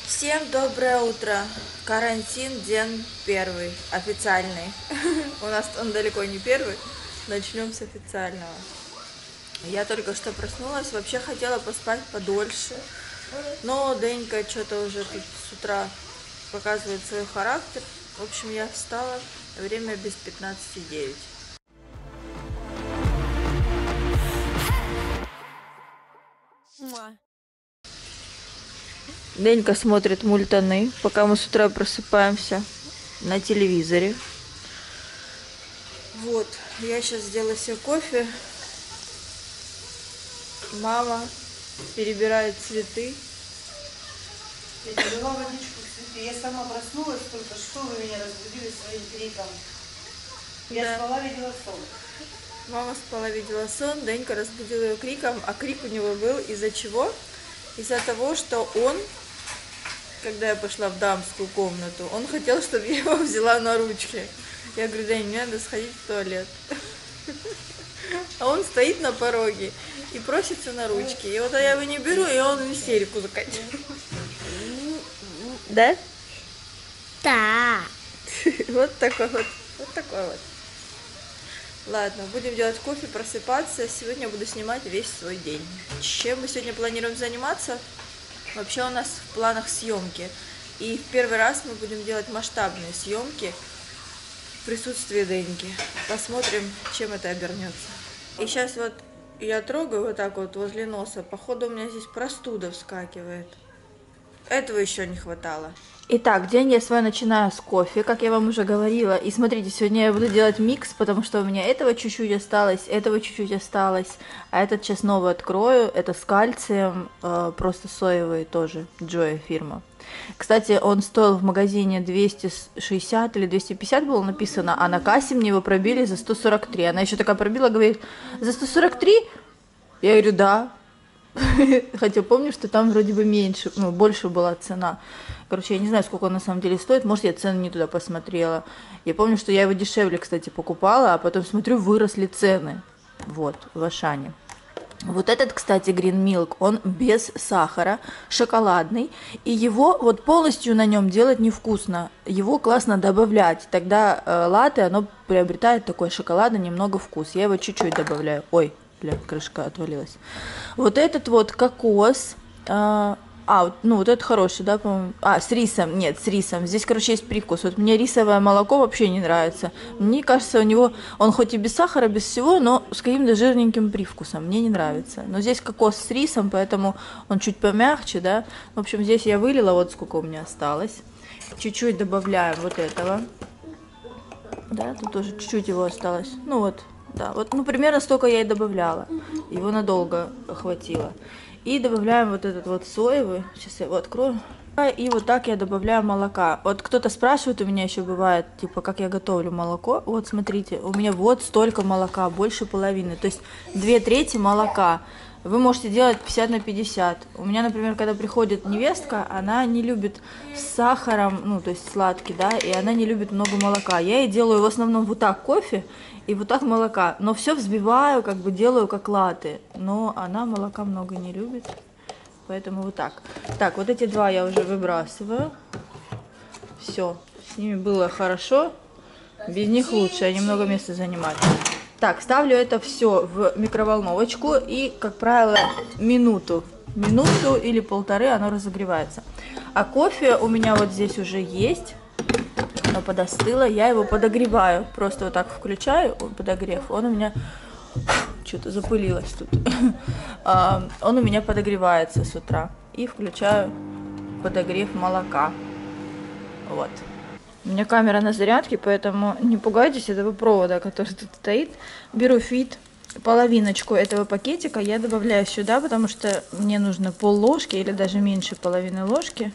Всем доброе утро. Карантин, день первый, официальный. У нас он далеко не первый. Начнем с официального. Я только что проснулась, вообще хотела поспать подольше. Но Денька что-то уже тут с утра показывает свой характер. В общем, я встала, время без 15:09. Денька смотрит мультаны, пока мы с утра просыпаемся на телевизоре. Вот, я сейчас сделаю себе кофе. Мама перебирает цветы. Я дала водичку к цвету. Я сама проснулась только что, вы меня разбудили своим криком. Я спала, видела сон. Мама спала, видела сон, Денька разбудила ее криком, а крик у него был из-за чего? Из-за того, что он, когда я пошла в дамскую комнату, он хотел, чтобы я его взяла на ручки. Я говорю: День, мне надо сходить в туалет. А он стоит на пороге и просится на ручки. И вот я его не беру, и он в истерику закатил. Да? Да. Вот такой вот. Вот такой вот. Ладно, будем делать кофе, просыпаться. Сегодня буду снимать весь свой день. Чем мы сегодня планируем заниматься? Вообще у нас в планах съемки. И в первый раз мы будем делать масштабные съемки в присутствии Деньки. Посмотрим, чем это обернется. И сейчас вот я трогаю вот так вот возле носа. Походу у меня здесь простуда вскакивает. Этого еще не хватало. Итак, день я свой начинаю с кофе, как я вам уже говорила. И смотрите, сегодня я буду делать микс, потому что у меня этого чуть-чуть осталось, этого чуть-чуть осталось. А этот сейчас новый открою. Это с кальцием, просто соевый тоже, Joy фирма. Кстати, он стоил в магазине 260 или 250 было написано, а на кассе мне его пробили за 143. Она еще такая пробила, говорит: за 143? Я говорю: да. Хотя помню, что там вроде бы меньше, ну, больше была цена. Короче, я не знаю, сколько он на самом деле стоит. Может, я цены не туда посмотрела. Я помню, что я его дешевле, кстати, покупала, а потом смотрю, выросли цены. Вот, в Ашане. Вот этот, кстати, Green Milk, он без сахара, шоколадный. И его вот полностью на нем делать невкусно. Его классно добавлять. Тогда латте, оно приобретает такой шоколадный немного вкус. Я его чуть-чуть добавляю. Ой, бля, крышка отвалилась. Вот этот вот кокос. Ну вот это хороший, да, по-моему. С рисом. Нет, с рисом. Здесь, короче, есть привкус. Вот мне рисовое молоко вообще не нравится. Мне кажется, у него, он хоть и без сахара, без всего, но с каким-то жирненьким привкусом. Мне не нравится. Но здесь кокос с рисом, поэтому он чуть помягче, да. В общем, здесь я вылила, вот сколько у меня осталось. Чуть-чуть добавляем вот этого. Да, тут тоже чуть-чуть его осталось. Ну вот, да, вот, ну примерно столько я и добавляла. Его надолго хватило. И добавляем вот этот вот соевый. Сейчас я его открою. И вот так я добавляю молока. Вот кто-то спрашивает у меня еще бывает, типа, как я готовлю молоко. Вот смотрите, у меня вот столько молока, больше половины. То есть 2/3 молока. Вы можете делать 50 на 50. У меня, например, когда приходит невестка, она не любит с сахаром, ну, то есть сладкий, да, и она не любит много молока. Я ей делаю в основном вот так кофе и вот так молока. Но все взбиваю, как бы делаю как латте. Но она молока много не любит, поэтому вот так. Так, вот эти два я уже выбрасываю. Все, с ними было хорошо. Без них лучше, они много места занимают. Так, ставлю это все в микроволновочку и, как правило, минуту или полторы оно разогревается. А кофе у меня вот здесь уже есть, оно подостыло, я его подогреваю, просто вот так включаю, подогрев, он у меня, что-то запылилось тут, он у меня подогревается с утра и включаю подогрев молока, вот. У меня камера на зарядке, поэтому не пугайтесь этого провода, который тут стоит. Беру фит, половиночку этого пакетика я добавляю сюда, потому что мне нужно пол-ложки или даже меньше половины ложки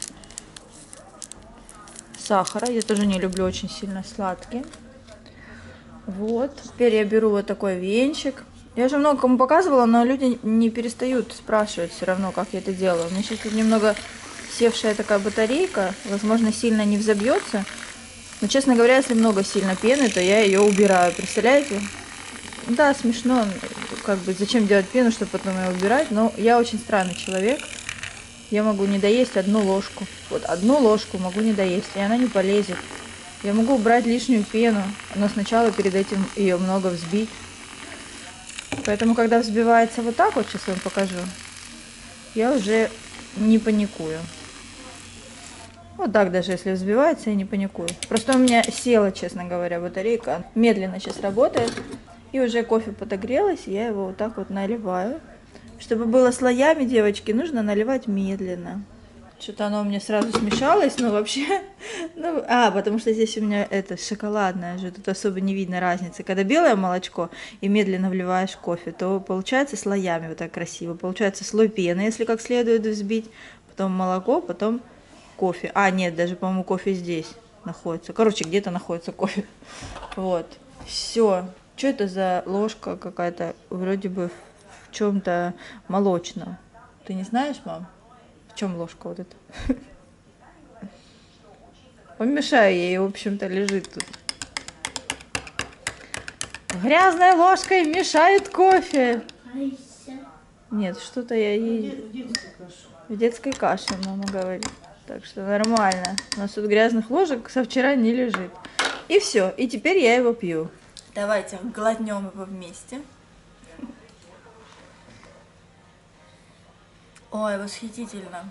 сахара. Я тоже не люблю очень сильно сладкий. Вот. Теперь я беру вот такой венчик. Я уже много кому показывала, но люди не перестают спрашивать все равно, как я это делаю. У меня сейчас тут немного севшая такая батарейка, возможно, сильно не взобьется. Но, честно говоря, если много сильно пены, то я ее убираю. Представляете? Да, смешно. Как бы зачем делать пену, чтобы потом ее убирать? Но я очень странный человек. я могу не доесть одну ложку. Вот одну ложку могу не доесть, и она не полезет. Я могу убрать лишнюю пену, но сначала перед этим ее много взбить. Поэтому, когда взбивается вот так вот, сейчас я вам покажу, я уже не паникую. Вот так даже, если взбивается, я не паникую. Просто у меня села, честно говоря, батарейка. Медленно сейчас работает. И уже кофе подогрелось, я его вот так вот наливаю. Чтобы было слоями, девочки, нужно наливать медленно. Что-то оно у меня сразу смешалось, но вообще... потому что здесь у меня это шоколадное же, тут особо не видно разницы. Когда белое молочко и медленно вливаешь кофе, то получается слоями вот так красиво. Получается слой пены, если как следует взбить, потом молоко, потом кофе. Нет, даже, по-моему, кофе здесь находится. Короче, где-то находится кофе. Вот. Все. Что это за ложка какая-то, вроде бы в чем-то молочном? Ты не знаешь, мам? В чем ложка вот эта? Помешаю ей, в общем-то, лежит тут. Грязной ложкой мешает кофе. Нет, что-то я ей... В детской каше, мама говорит. Так что нормально. У нас тут грязных ложек со вчера не лежит. И все. И теперь я его пью. Давайте глотнем его вместе. Ой, восхитительно.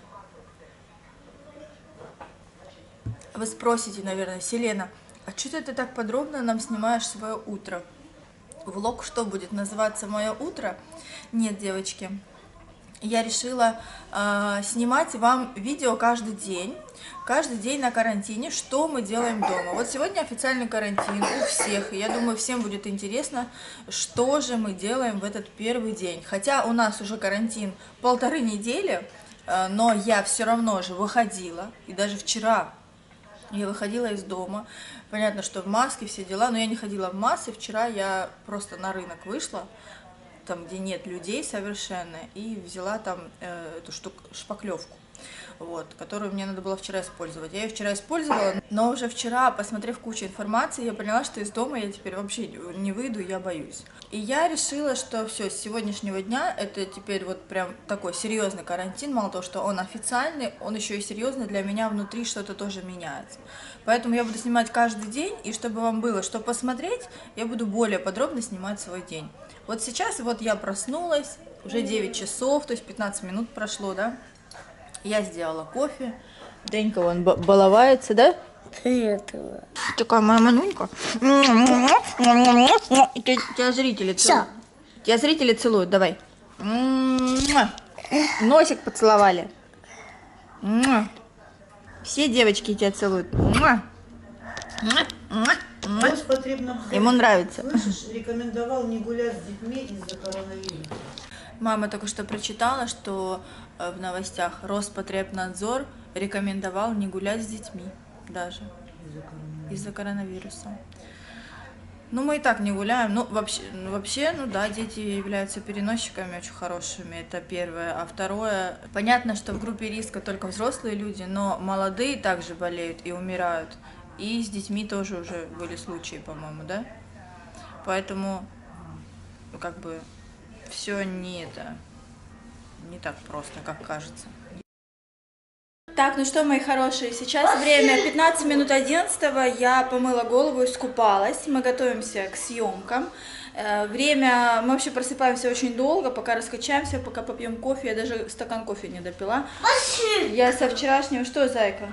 Вы спросите, наверное, Селена, а что ты так подробно нам снимаешь свое утро? Влог что будет называться «Мое утро»? Нет, девочки. Я решила снимать вам видео каждый день на карантине, что мы делаем дома. Вот сегодня официальный карантин у всех, и я думаю, всем будет интересно, что же мы делаем в этот первый день. Хотя у нас уже карантин 1,5 недели, но я все равно же выходила, и даже вчера я выходила из дома. Понятно, что в маске все дела, но я не ходила в маске. Вчера я просто на рынок вышла, там, где нет людей совершенно, и взяла там эту шпаклевку, вот, которую мне надо было вчера использовать. Я ее вчера использовала, но уже вчера, посмотрев кучу информации, я поняла, что из дома я теперь вообще не выйду, я боюсь. И я решила, что все, с сегодняшнего дня это теперь вот прям такой серьезный карантин, мало того, что он официальный, он еще и серьезный, для меня внутри что-то тоже меняется. Поэтому я буду снимать каждый день, и чтобы вам было что посмотреть, я буду более подробно снимать свой день. Вот сейчас вот я проснулась, уже 9 часов, то есть 15 минут прошло, да? Я сделала кофе. Денька вон баловается, да? Такая моя манюнька. Тебя зрители целуют. Тебя зрители целуют, давай. Носик поцеловали. Все девочки тебя целуют. Ему нравится. Слышишь, рекомендовал не гулять с детьми из-за коронавируса. Мама только что прочитала, что в новостях Роспотребнадзор рекомендовал не гулять с детьми даже из-за коронавируса. Ну, мы и так не гуляем. Ну, вообще, ну да, дети являются переносчиками очень хорошими, это первое. А второе, понятно, что в группе риска только взрослые люди, но молодые также болеют и умирают. И с детьми тоже уже были случаи, по-моему, да? Поэтому, как бы, все не так просто, как кажется. Так, ну что, мои хорошие, сейчас время 15 минут 11, я помыла голову, искупалась, мы готовимся к съемкам. Время, мы вообще просыпаемся очень долго, пока раскачаемся, пока попьем кофе, я даже стакан кофе не допила. Я со вчерашнего, что, зайка?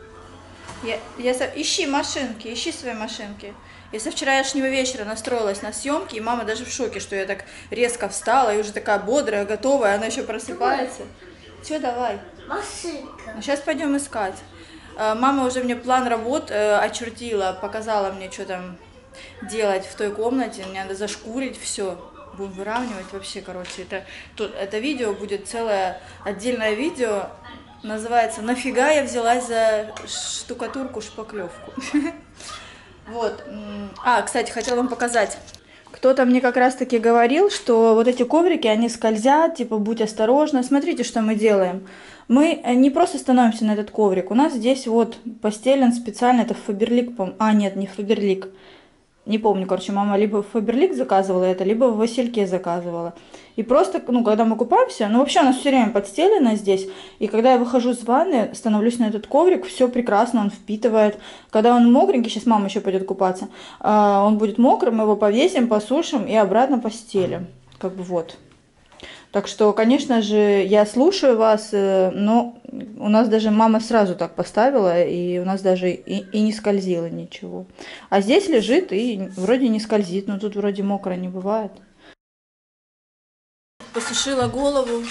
Ищи машинки, ищи свои машинки. Я со вчерашнего вечера настроилась на съемки, и мама даже в шоке, что я так резко встала, и уже такая бодрая, готовая, она еще просыпается. Все, давай. Машинка. Ну, сейчас пойдем искать. Мама уже мне план работ очертила, показала мне, что там делать в той комнате. Мне надо зашкурить все. Будем выравнивать вообще, короче. Это видео будет целое отдельное видео. Называется «Нафига я взялась за штукатурку, шпаклевку». Вот. Кстати, хотела вам показать. Кто-то мне как раз-таки говорил, что вот эти коврики, они скользят, типа, будь осторожна. Смотрите, что мы делаем. Мы не просто становимся на этот коврик. У нас здесь вот постелен специально, это Фаберлик, нет, не Фаберлик. Не помню, короче, мама либо в Фаберлик заказывала это, либо в Васильке заказывала. И просто, ну, когда мы купаемся, ну, вообще у нас все время подстелено здесь. И когда я выхожу из ванны, становлюсь на этот коврик, все прекрасно, он впитывает. Когда он мокренький, сейчас мама еще пойдет купаться, он будет мокрым, мы его повесим, посушим и обратно постелим. Как бы вот. Так что, конечно же, я слушаю вас, но у нас даже мама сразу так поставила, и у нас даже и не скользило ничего. А здесь лежит и вроде не скользит, но тут вроде мокро не бывает. Посушила голову.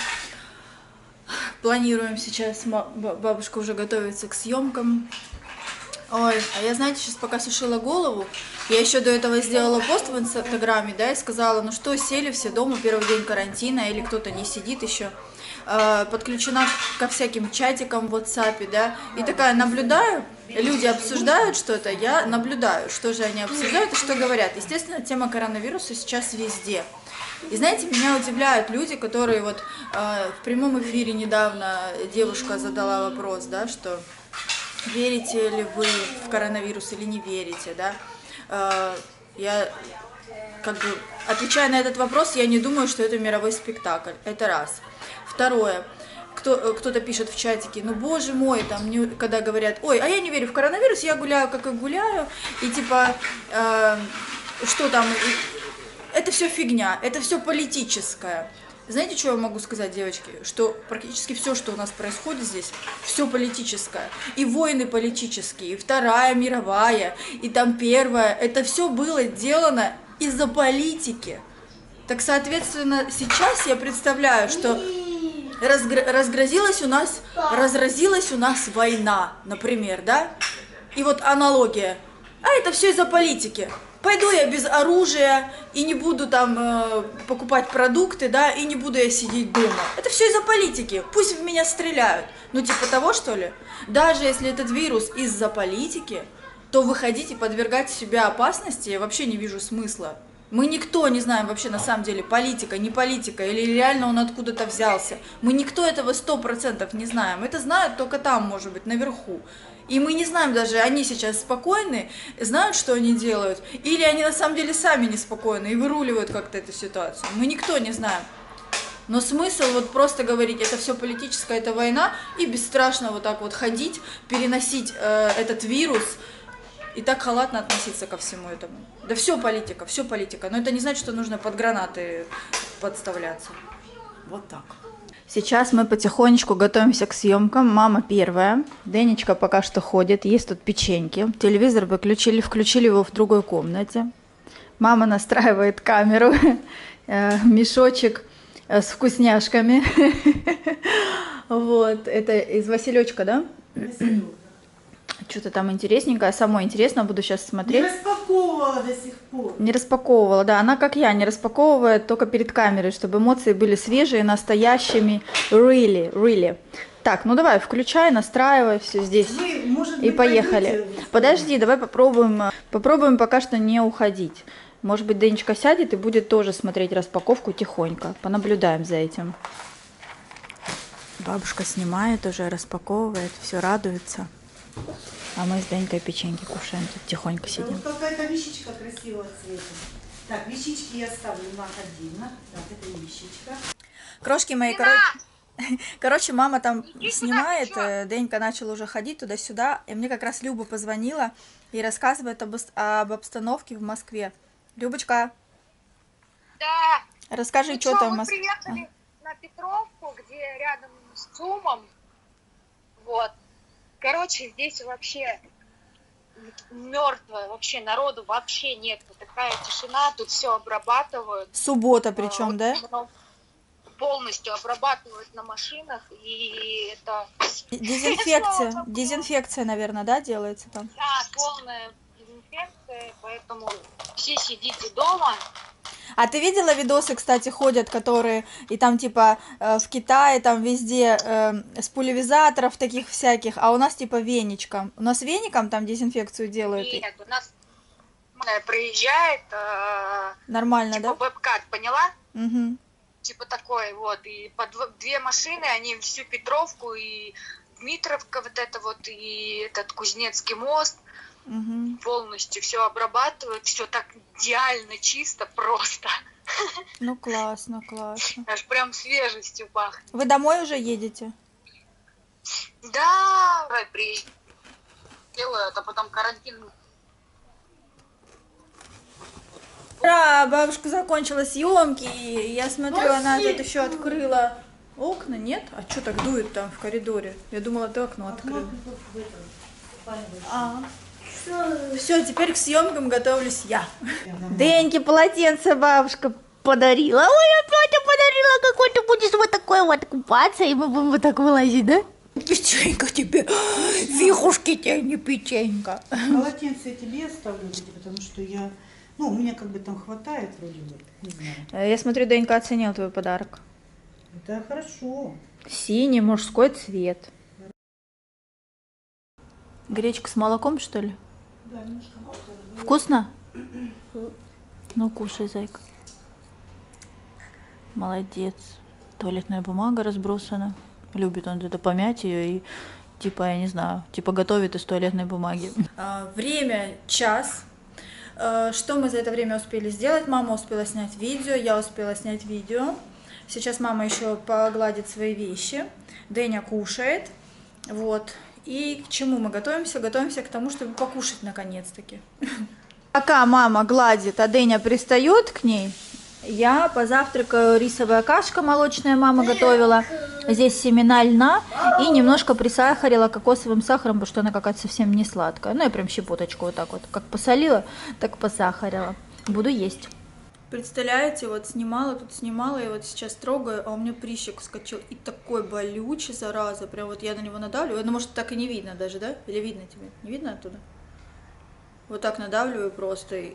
Планируем сейчас, бабушка уже готовится к съемкам. Ой, а я, знаете, сейчас пока сушила голову, я еще до этого сделала пост в Инстаграме, да, и сказала, ну что, сели все дома, первый день карантина, или кто-то не сидит еще, подключена ко всяким чатикам в WhatsApp, да, и такая наблюдаю, люди обсуждают что-то, я наблюдаю, что же они обсуждают и что говорят. Естественно, тема коронавируса сейчас везде. И знаете, меня удивляют люди, которые вот в прямом эфире недавно девушка задала вопрос, да, что верите ли вы в коронавирус или не верите, да? Я как бы отвечая на этот вопрос, я не думаю, что это мировой спектакль. Это раз. Второе. Кто-то пишет в чатике, ну боже мой, там, когда говорят, ой, а я не верю в коронавирус, я гуляю, как и гуляю, и типа, что там, это все фигня, это все политическое. Знаете, что я могу сказать, девочки? Что практически все, что у нас происходит здесь, все политическое. И войны политические, и Вторая мировая, и там Первая. Это все было сделано из-за политики. Так, соответственно, сейчас я представляю, что разразилась у нас война, например, да? И вот аналогия. А это все из-за политики. Пойду я без оружия и не буду там покупать продукты, да, и не буду я сидеть дома. Это все из-за политики. Пусть в меня стреляют. Ну, типа того, что ли? Даже если этот вирус из-за политики, то выходить и подвергать себя опасности я вообще не вижу смысла. Мы никто не знаем вообще на самом деле, политика, не политика, или реально он откуда-то взялся. Мы никто этого 100% не знаем. Это знают только там, может быть, наверху. И мы не знаем даже, они сейчас спокойны, знают, что они делают, или они на самом деле сами неспокойны и выруливают как-то эту ситуацию. Мы никто не знаем. Но смысл вот просто говорить, это все политическая, это война, и бесстрашно вот так вот ходить, переносить этот вирус, и так халатно относиться ко всему этому. Да все политика, но это не значит, что нужно под гранаты подставляться. Вот так. Сейчас мы потихонечку готовимся к съемкам. Мама первая. Денечка пока что ходит. Есть тут печеньки. Телевизор включили его в другой комнате. Мама настраивает камеру. Мешочек с вкусняшками. Вот. Это из Василечка, да? Что-то там интересненькое. Самое интересное буду сейчас смотреть. Не распаковывала до сих пор. Не распаковывала, да. Она, как я, не распаковывает только перед камерой, чтобы эмоции были свежие, настоящими. Really. Так, ну давай, включай, настраивай все здесь. Вы, может и быть, поехали. Подожди, давай попробуем пока что не уходить. Может быть, Денечка сядет и будет тоже смотреть распаковку тихонько. Понаблюдаем за этим. Бабушка снимает уже, распаковывает, все радуется. А мы с Денькой печеньки кушаем, тут тихонько сидим. Вот какая-то вещичка красивого цвета. Так, вещички я ставлю на отдельно. Так, это вещичка. Крошки мои, короче, мама там снимает, Денька начал уже ходить туда-сюда, и мне как раз Люба позвонила и рассказывает об обстановке в Москве. Любочка, да. Расскажи, что там в Москве. Мы приехали на Петровку, где рядом с ЦУМом, вот. Короче, здесь вообще мертвое, вообще народу вообще нет. Такая тишина, тут все обрабатывают. Суббота причем, да? Полностью обрабатывают на машинах, и это... Дезинфекция, наверное, да, делается там? Да, полная дезинфекция, поэтому все сидите дома. А ты видела видосы, кстати, ходят, которые, и там типа в Китае, там везде с пульверизаторов таких всяких, а у нас типа веничком. У нас веником там дезинфекцию делают? Нет, у нас проезжает... Нормально, типа, да? веб-кат, поняла? Угу. Типа такой вот, и по две машины, они всю Петровку, и Дмитровка вот это вот, и этот Кузнецкий мост, полностью все обрабатывает, все так идеально, чисто, просто. Ну, классно, классно. Аж прям свежестью пахнет. Вы домой уже едете? Да, давай делают, а потом карантин. Ура, бабушка закончила съемки, и я смотрю, она тут еще открыла окна, нет? А что так дует там в коридоре? Я думала, ты окно открыла. Все, теперь к съемкам готовлюсь я. Деньке полотенце бабушка подарила. Ой, опять подарила какой-то, будешь вот такой вот купаться, и мы будем вот так вылазить, да? Печенька тебе, фигушки тебе, не печенька. Полотенце я тебе оставлю, потому что у меня как бы там хватает вроде бы, не знаю. Я смотрю, Денька оценил твой подарок. Это хорошо. Синий мужской цвет. Гречка с молоком, что ли? Да, немножко молоко. Вкусно? Ну, кушай, зайка. Молодец. Туалетная бумага разбросана. Любит он это помять ее и, типа, я не знаю, типа готовит из туалетной бумаги. Время час. Что мы за это время успели сделать? Мама успела снять видео, я успела снять видео. Сейчас мама еще погладит свои вещи. Дэня кушает. Вот. И к чему мы готовимся? Готовимся к тому, чтобы покушать наконец-таки. Пока мама гладит, а Дэня пристает к ней, я позавтракаю. Рисовая кашка молочная мама готовила. Здесь семена льна и немножко присахарила кокосовым сахаром, потому что она какая-то совсем не сладкая. Ну, я прям щепоточку вот так вот, как посолила, так посахарила. Буду есть. Представляете, вот снимала, и вот сейчас трогаю, а у меня прыщик вскочил. И такой болючий, зараза. Прям вот я на него надавливаю. Ну, может, так и не видно даже, да? Или видно тебе? Не видно оттуда? Вот так надавливаю просто и...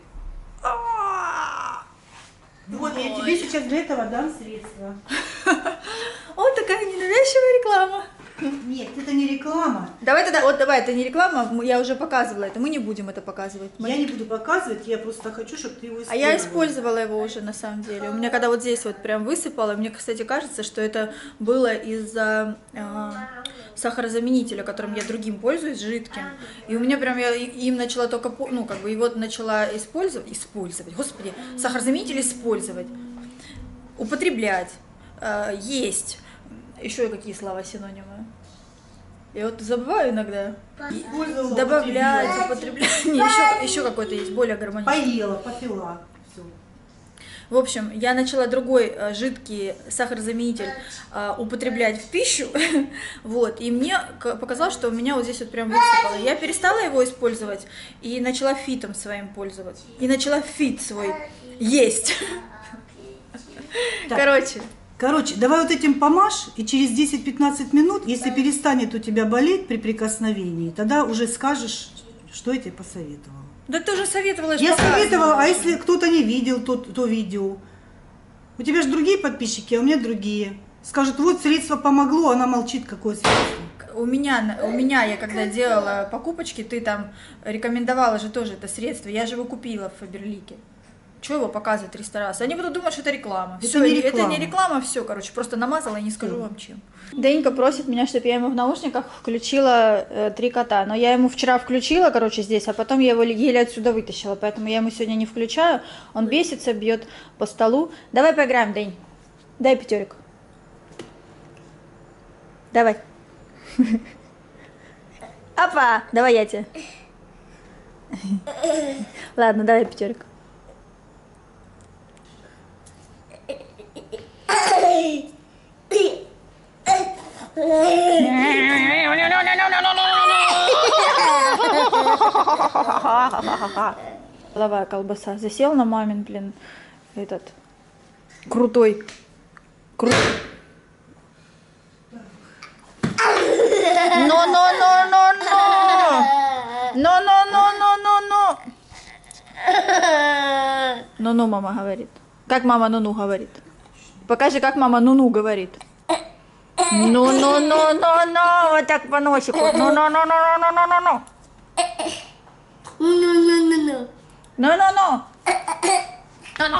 Вот, я тебе сейчас для этого дам средства. Вот такая ненавязчивая реклама. Нет, это не реклама. Давай тогда, вот давай, это не реклама, я уже показывала это, мы не будем это показывать. Я не буду показывать, я просто хочу, чтобы ты его использовала. А я использовала его уже на самом деле. У меня когда вот здесь вот прям высыпало, мне, кстати, кажется, что это было из-за сахарозаменителя, которым я другим пользуюсь, жидким. И у меня прям, я им начала только, ну, как бы его начала использовать, господи, сахарозаменитель использовать, употреблять, есть. Еще какие слова синонимы? Я вот забываю иногда. Добавлять, употреблять. Не, еще какой-то есть, более гармоничный. Поела, попила. Все. В общем, я начала другой жидкий сахарозаменитель употреблять в пищу. Вот, и мне показалось, что у меня вот здесь вот прям высыпало. Я перестала его использовать и начала фитом своим пользоваться. И начала фит свой есть. Короче, давай вот этим помажь, и через 10-15 минут, если перестанет у тебя болеть при прикосновении, тогда уже скажешь, что я тебе посоветовала. Да ты уже советовала. Я советовала, а если кто-то не видел то видео? У тебя же другие подписчики, а у меня другие. Скажут, вот средство помогло, она молчит, какое средство. У меня, я когда делала покупочки, ты там рекомендовала же тоже это средство, я же его купила в Фаберлике. Чего его показывать 300 раз? Они будут думать, что это реклама. Это не реклама. Это не реклама, все, короче, просто намазала и не скажу вам чем. Денька просит меня, чтобы я ему в наушниках включила 3 кота. Но я ему вчера включила, короче, здесь, а потом я его еле отсюда вытащила. Поэтому я ему сегодня не включаю. Он бесится, бьет по столу. Давай поиграем, День. Дай 5. Давай. Опа, давай я тебе. Ладно, давай 5. Половая колбаса. Засел на мамин, блин, этот крутой. Но. Ну-ну, мама говорит. Как мама ну-ну говорит? Покажи, как мама ну-ну говорит. Ну-ну-ну-ну-ну. Вот так по носику. Ну-ну-ну-ну-ну-ну-ну-ну. Ну-ну-ну-ну-ну. Ну-ну-ну. Ну-ну.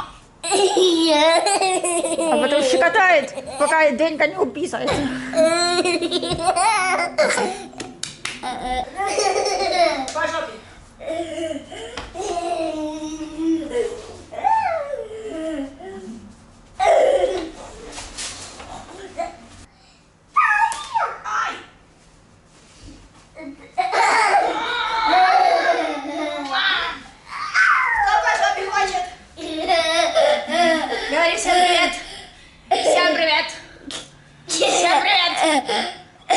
А потом щекотает, пока Денька не уписается. По жопе. Говори всем привет! Всем привет! Всем привет!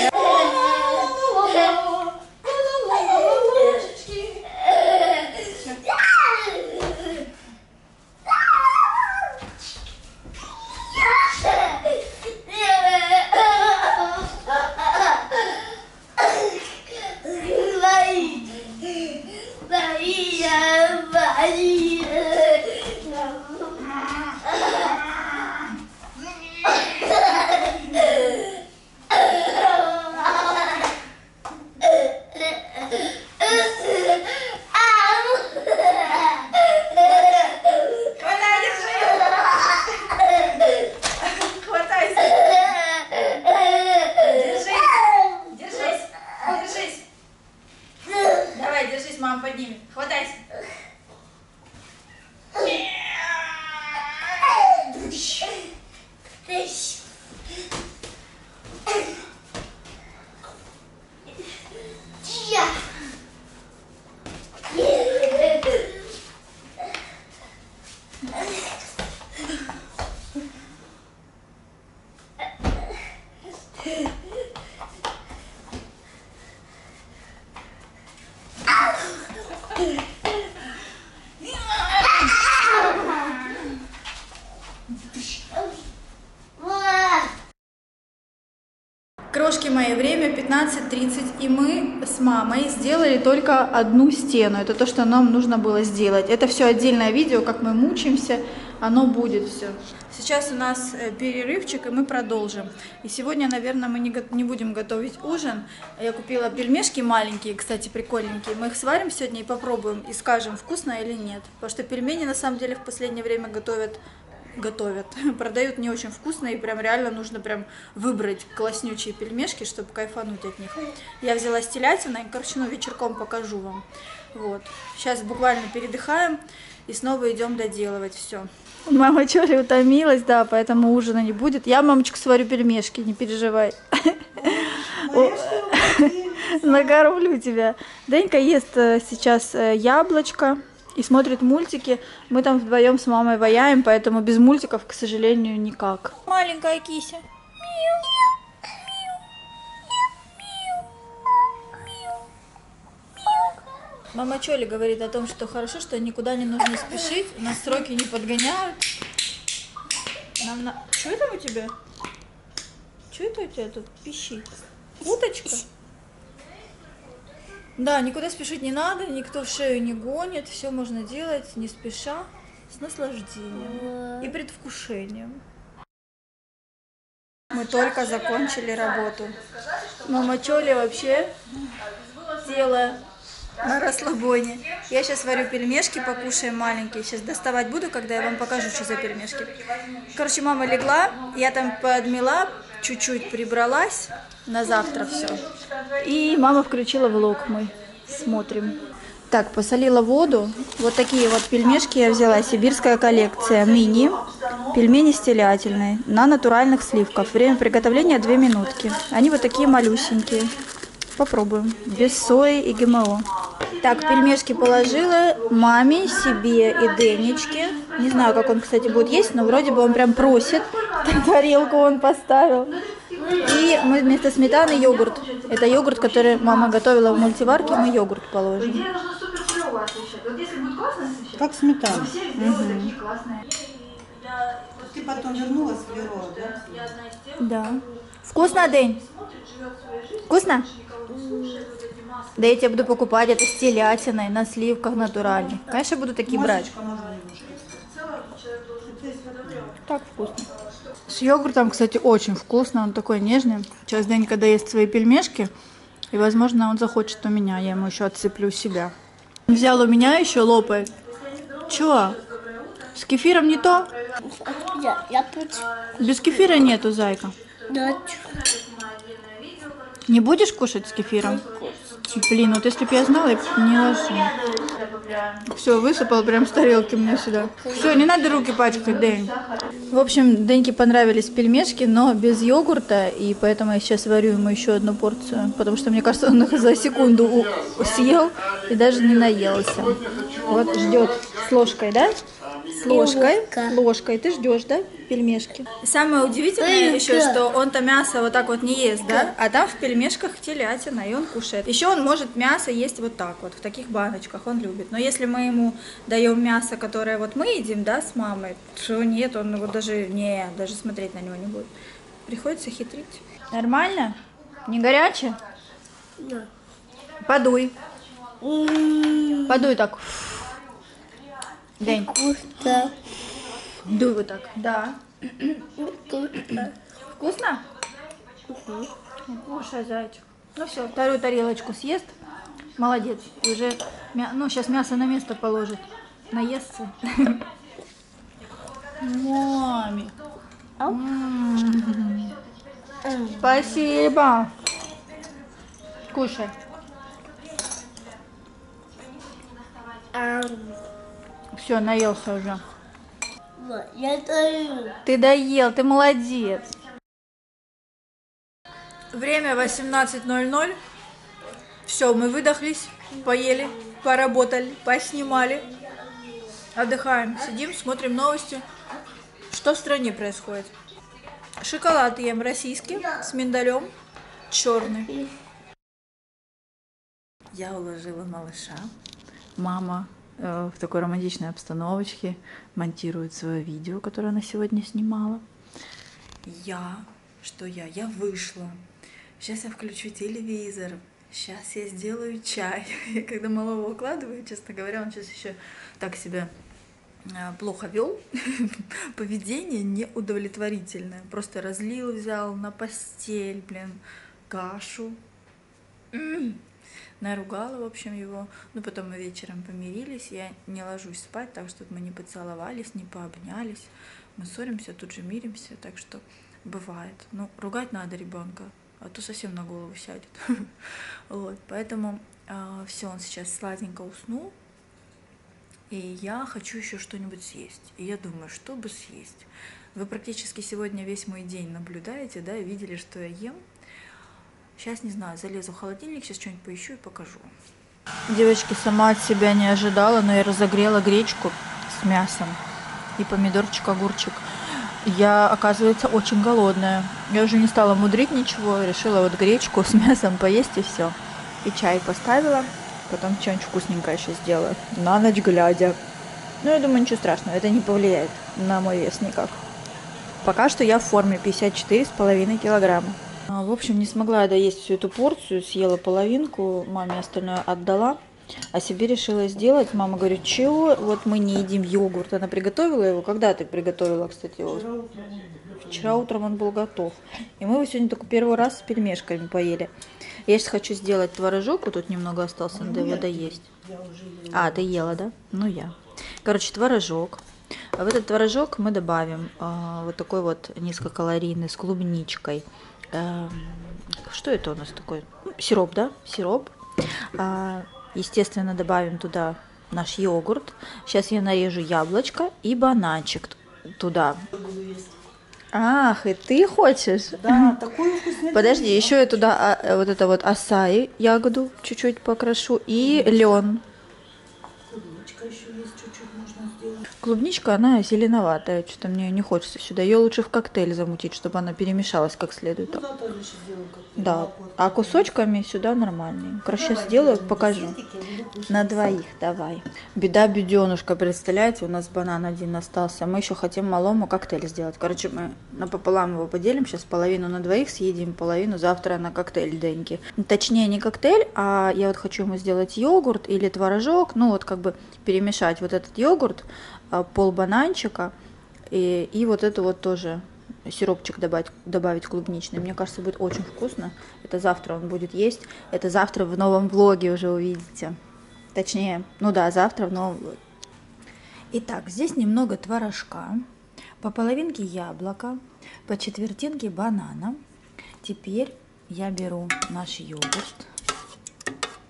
Мама поднимет. Хватайся. Крошки мои, время 15:30, и мы с мамой сделали только одну стену. Это то, что нам нужно было сделать. Это все отдельное видео, как мы мучаемся, оно будет все. Сейчас у нас перерывчик, и мы продолжим. И сегодня, наверное, мы не будем готовить ужин. Я купила пельмешки маленькие, кстати, прикольненькие. Мы их сварим сегодня и попробуем, и скажем, вкусно или нет. Потому что пельмени, на самом деле, в последнее время продают не очень вкусно, и прям реально нужно прям выбрать класснючие пельмешки, чтобы кайфануть от них. Я взяла с телятиной, короче, вечерком покажу вам. Вот. Сейчас буквально передыхаем и снова идем доделывать все. Мама Чоли утомилась, да, поэтому ужина не будет. Я, мамочка, сварю пельмешки, не переживай. Накормлю тебя. Денька ест сейчас яблочко и смотрит мультики. Мы там вдвоем с мамой ваяем, поэтому без мультиков, к сожалению, никак. Маленькая кися. Мама Чоли говорит о том, что хорошо, что никуда не нужно спешить, нас сроки не подгоняют. Что это у тебя? Что это у тебя тут пищит? Уточка? Да, никуда спешить не надо, никто в шею не гонит, все можно делать не спеша, с наслаждением и предвкушением. Мы только закончили работу. Мама Чоли вообще тело на расслабоне. Я сейчас варю пельмешки, покушаем маленькие. Сейчас доставать буду, когда я вам покажу, что за пельмешки. Короче, мама легла, я там подмела, чуть-чуть прибралась на завтра все. И мама включила влог, мы смотрим. Так, посолила воду. Вот такие вот пельмешки я взяла. Сибирская коллекция. Мини. Пельмени с телятиной. На натуральных сливках. Время приготовления 2 минутки. Они вот такие малюсенькие. Попробуем. Без сои и ГМО. Так, пельмешки положила маме, себе и Денечке. Не знаю, как он, кстати, будет есть, но вроде бы он прям просит. Тарелку он поставил. И мы вместо сметаны йогурт. Это йогурт, который мама готовила в мультиварке, мы йогурт положим. Как сметана. Угу. Ты потом вернулась в бюро, да? Да. Вкусно, День? Вкусно? Да я тебе буду покупать это с телятиной, на сливках натуральных. Конечно, буду такие брать. Так вкусно. С йогуртом, кстати, очень вкусно. Он такой нежный. Сейчас Денька доест свои пельмешки. И, возможно, он захочет у меня. Я ему еще отсыплю себя. Взял у меня еще, лопает. Чё? С кефиром не то? Я против. Без кефира нету, зайка. Да. Не будешь кушать с кефиром? Блин, вот если бы я знала, я бы не ложила. Все, высыпал прям с тарелки мне сюда. Все, не надо руки пачкать, Дэнь. В общем, Деньке понравились пельмешки, но без йогурта, и поэтому я сейчас варю ему еще одну порцию, потому что, мне кажется, он их за секунду съел и даже не наелся. Вот ждет с ложкой, да? С ложкой. Ложкой. Ты ждешь, да, пельмешки? Самое удивительное еще, что он-то мясо вот так вот не ест, да? А там в пельмешках телятина, и он кушает. Еще он может мясо есть вот так вот, в таких баночках, он любит. Но если мы ему даем мясо, которое вот мы едим, да, с мамой, то нет, он его даже смотреть на него не будет. Приходится хитрить. Нормально? Не горячее? Да. Подуй. Подуй так. День. Вкусно. Дуй вот так. Да. Вкусно. Вкусно? Кушай, зайчик. Ну все, вторую тарелочку съест. Молодец. И уже, сейчас мясо на место положит. Наестся. Маме. Спасибо. Кушай. Все, наелся уже. Я даю. Ты доел, ты молодец. Время 18:00. Все, мы выдохлись, поели, поработали, поснимали. Отдыхаем, сидим, смотрим новости. Что в стране происходит? Шоколад ем российский с миндалем, черный. Я уложила малыша. Мама в такой романтичной обстановочке монтирует свое видео, которое она сегодня снимала. Я вышла. Сейчас я включу телевизор. Сейчас я сделаю чай. И когда малого укладываю, честно говоря, он сейчас еще так себя плохо вел. Поведение неудовлетворительное. Просто разлил, взял на постель, кашу. Наругала, в общем, его. Ну, потом мы вечером помирились. Я не ложусь спать, так, чтобы мы не поцеловались, не пообнялись. Мы ссоримся, тут же миримся, так что бывает. Ну, ругать надо ребенка, а то совсем на голову сядет. Вот, поэтому все, он сейчас сладенько уснул. И я хочу еще что-нибудь съесть. И я думаю, что бы съесть. Вы практически сегодня весь мой день наблюдаете, да, видели, что я ем. Сейчас, не знаю, залезу в холодильник, сейчас что-нибудь поищу и покажу. Девочки, сама от себя не ожидала, но я разогрела гречку с мясом и помидорчик, огурчик. Я, оказывается, очень голодная. Я уже не стала мудрить ничего, решила вот гречку с мясом поесть и все. И чай поставила, потом что-нибудь вкусненькое еще сделаю, на ночь глядя. Ну, я думаю, ничего страшного, это не повлияет на мой вес никак. Пока что я в форме 54,5 килограмма. В общем, не смогла я доесть всю эту порцию, съела половинку, маме остальное отдала, а себе решила сделать. Мама говорит, чего, вот мы не едим йогурт. Она приготовила его. Когда ты приготовила, кстати, его? Вчера утром он был готов. И мы его сегодня только первый раз с пельмешками поели. Я сейчас хочу сделать творожок, вот тут немного остался, надо его доесть. А, ты ела, да? Ну, я. Короче, творожок. В этот творожок мы добавим вот такой вот низкокалорийный с клубничкой. Что это у нас такое? Сироп, да? Сироп. Естественно, добавим туда наш йогурт. Сейчас я нарежу яблочко и бананчик туда. Ах, и ты хочешь? Да, такую вкусную. Подожди, еще я туда вот это вот асаи, ягоду чуть-чуть покрошу и лен. Клубничка еще есть, чуть-чуть можно сделать. Клубничка, она зеленоватая, что-то мне не хочется сюда. Ее лучше в коктейль замутить, чтобы она перемешалась как следует. Ну, зато же сделаем коктейль. Да, а кусочками сюда нормальные. Короче, сейчас сделаю, покажу. На двоих, давай. Беда беденушка, представляете, у нас банан один остался. Мы еще хотим малому коктейль сделать. Короче, мы напополам его поделим. Сейчас половину на двоих съедим, половину завтра на коктейль Деньки. Точнее, не коктейль, а я вот хочу ему сделать йогурт или творожок. Ну, вот как бы перемешать вот этот йогурт, пол бананчика и вот это вот тоже сиропчик добавить клубничный. Мне кажется, будет очень вкусно. Это завтра он будет есть. Это завтра в новом влоге уже увидите. Точнее, ну да, завтра в новом влоге. Итак, здесь немного творожка, по половинке яблока, по четвертинке банана. Теперь я беру наш йогурт.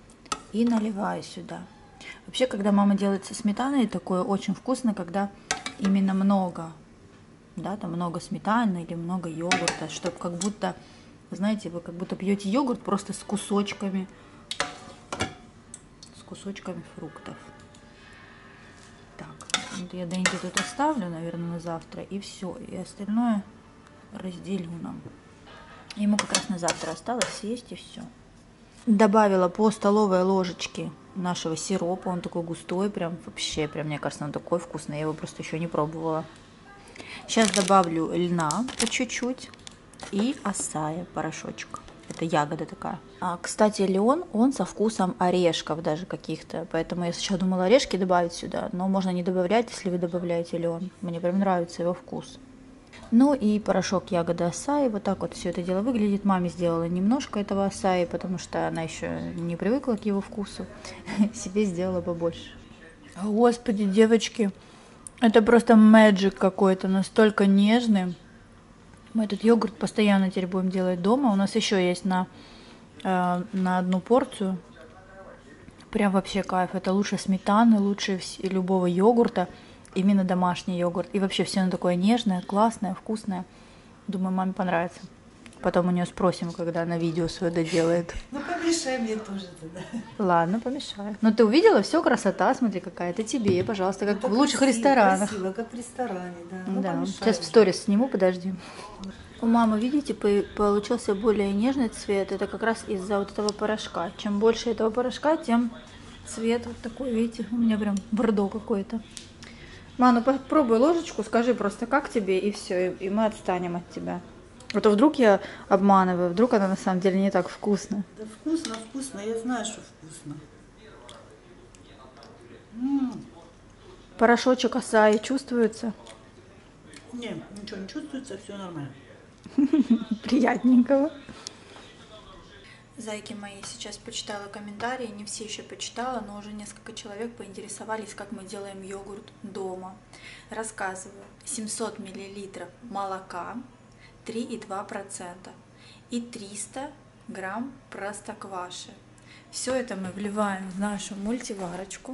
и наливаю сюда. Вообще, когда мама делает со сметаной, такое очень вкусно, когда именно много, да, там много сметаны или много йогурта, чтобы как будто, знаете, вы как будто пьете йогурт просто с кусочками фруктов. Так, вот я Деньки тут оставлю, наверное, на завтра, и все, и остальное разделю нам. Ему как раз на завтра осталось съесть, и все. Добавила по столовой ложечке нашего сиропа, он такой густой, прям вообще, прям, мне кажется, он такой вкусный, я его просто еще не пробовала. Сейчас добавлю льна по чуть-чуть и асаи порошочек. Это ягода такая. Кстати, лен, он со вкусом орешков даже каких-то, поэтому я сначала думала орешки добавить сюда, но можно не добавлять, если вы добавляете лен. Мне прям нравится его вкус. Ну и порошок ягоды асаи, вот так вот все это дело выглядит. Маме сделала немножко этого асаи, потому что она еще не привыкла к его вкусу. Себе сделала побольше. Господи, девочки, это просто мэджик какой-то, настолько нежный. Мы этот йогурт постоянно теперь будем делать дома. У нас еще есть на одну порцию. Прям вообще кайф. Это лучше сметаны, лучше любого йогурта. Именно домашний йогурт. И вообще все оно такое нежное, классное, вкусное. Думаю, маме понравится. Потом у нее спросим, когда она видео свое доделает. Ну, помешай мне тоже тогда. Ладно, помешаю. Но ты увидела, все красота, смотри какая. Это тебе, пожалуйста, как в лучших красиво, ресторанах. Красиво, как в ресторане, да. Ну, Да, помешай сейчас в уже. сторис сниму, подожди. У мамы, видите, получился более нежный цвет. Это как раз из-за вот этого порошка. Чем больше этого порошка, тем цвет вот такой, видите, у меня прям бордо какой-то. Ма, ну попробуй ложечку, скажи просто, как тебе, и все, и мы отстанем от тебя. А то вдруг я обманываю, вдруг она на самом деле не так вкусная. Да вкусно, вкусно, я знаю, что вкусно. Порошочек асаи чувствуется? Не, ничего не чувствуется, все нормально. Приятненького. Зайки мои, сейчас почитала комментарии, не все еще почитала, но уже несколько человек поинтересовались, как мы делаем йогурт дома. Рассказываю. 700 мл молока, 3,2% и 300 грамм простокваши. Все это мы вливаем в нашу мультиварочку.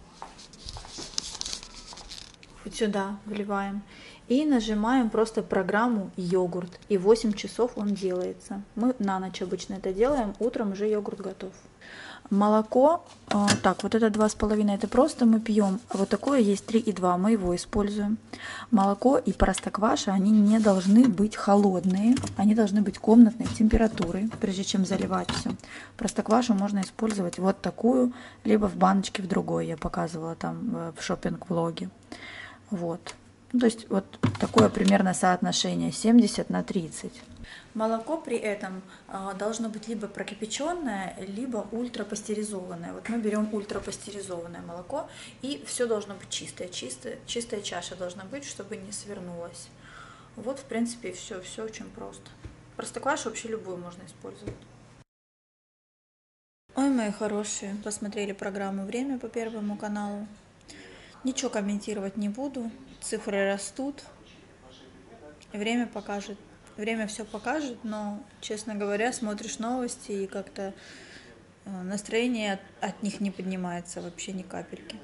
Вот сюда вливаем. И нажимаем просто программу йогурт. И 8 часов он делается. Мы на ночь обычно это делаем, утром уже йогурт готов. Молоко, так, вот это 2,5, это просто мы пьем. А вот такое есть 3,2, мы его используем. Молоко и простокваша, они не должны быть холодные, они должны быть комнатной температуры, прежде чем заливать все. Простоквашу можно использовать вот такую, либо в баночке в другой, я показывала там в шопинг-влоге. Вот. То есть вот такое примерно соотношение 70/30. Молоко при этом должно быть либо прокипяченное, либо ультрапастеризованное. Вот мы берем ультрапастеризованное молоко, и все должно быть чистое. Чистая чаша должна быть, чтобы не свернулась. Вот, в принципе, все очень просто. Простоквашу вообще любую можно использовать. Ой, мои хорошие, посмотрели программу «Время» по Первому каналу. Ничего комментировать не буду. Цифры растут. Время покажет. Время все покажет, но, честно говоря, смотришь новости и как-то настроение от них не поднимается вообще ни капельки.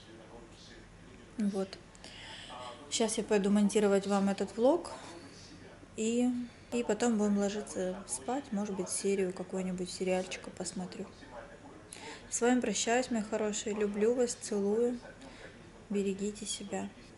Вот. Сейчас я пойду монтировать вам этот влог. И потом будем ложиться спать. Может быть, серию какой-нибудь сериальчика посмотрю. С вами прощаюсь, мои хорошие. Люблю вас, целую. Берегите себя.